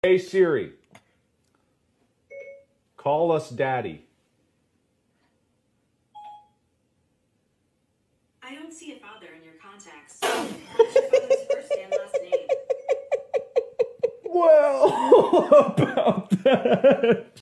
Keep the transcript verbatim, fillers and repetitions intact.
Hey Siri, call us daddy. I don't see a father in your contacts. What's your father's first and last name? Well, about that.